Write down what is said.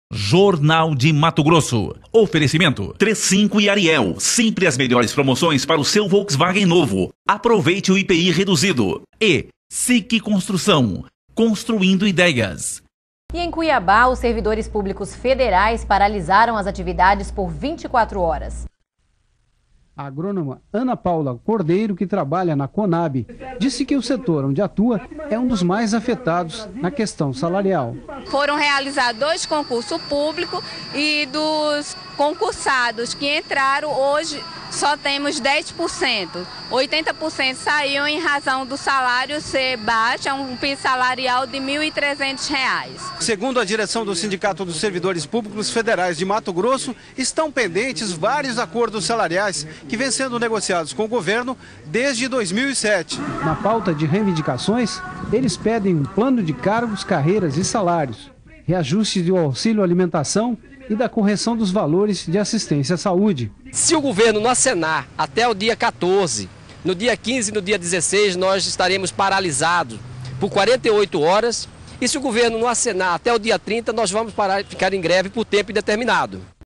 Jornal de Mato Grosso. Oferecimento 35 e Ariel. Sempre as melhores promoções para o seu Volkswagen novo. Aproveite o IPI reduzido. E SIC Construção. Construindo ideias. E em Cuiabá, os servidores públicos federais paralisaram as atividades por 24 horas. A agrônoma Ana Paula Cordeiro, que trabalha na Conab, disse que o setor onde atua é um dos mais afetados na questão salarial. Foram realizados 2 concursos públicos e dos concursados que entraram hoje só temos 10%. 80% saíram em razão do salário ser baixo, é um piso salarial de R$ 1.300. Segundo a direção do Sindicato dos Servidores Públicos Federais de Mato Grosso, estão pendentes vários acordos salariais que vêm sendo negociados com o governo desde 2007. Na pauta de reivindicações, eles pedem um plano de cargos, carreiras e salários, reajuste do auxílio alimentação e da correção dos valores de assistência à saúde. Se o governo não acenar até o dia 14, no dia 15 e no dia 16 nós estaremos paralisados por 48 horas. E se o governo não acenar até o dia 30, nós vamos ficar em greve por tempo indeterminado.